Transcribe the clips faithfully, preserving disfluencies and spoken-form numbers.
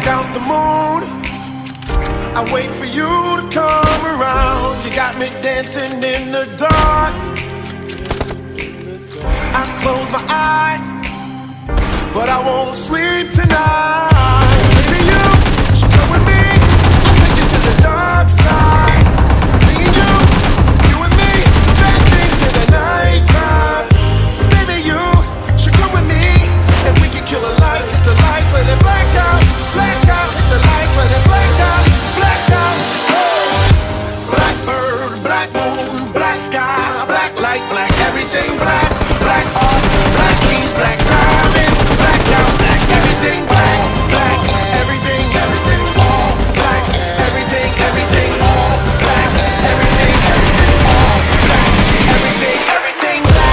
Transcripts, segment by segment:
out the moon. I wait for you to come around. You got me dancing in the dark. I close my eyes, but I won't sleep tonight. Baby, you should come with me. I'll take you to the dark side. Me and you, you and me, do bad things in the nighttime. Baby, you should come with me, and we can kill the lights, hit the lights, let it black out, black out, hit the lights, let it black out, black out. Oh. Black bird, black moon, black sky, black light, black everything, black, black art, black keys, black diamonds, black out, black everything, black, black everything, everything, all black, everything, everything, all black, everything, everything, all black, everything, everything, black.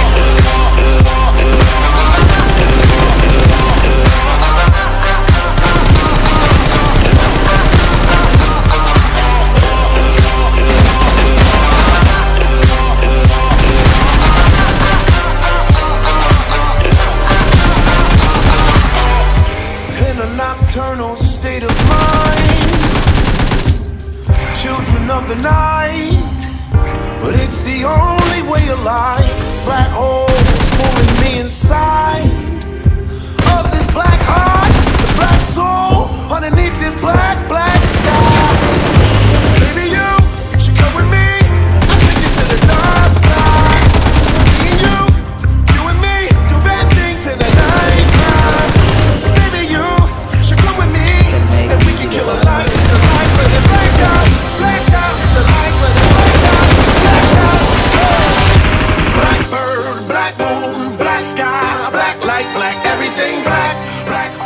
In a nocturnal state of mind, children of the night, but it's the only way of life. This black hole is pulling me inside of this black heart, the black soul underneath this black, black sky. Baby, you should come with me. I'll take you to the dark side. Me and you, you and me, do bad things in the nighttime. Baby, you should come with me, and we can kill a light, hit the light, let it black out, black out, hit the light, let it black out, black out. Oh. Black bird, black moon, black sky, black light, black everything, black, black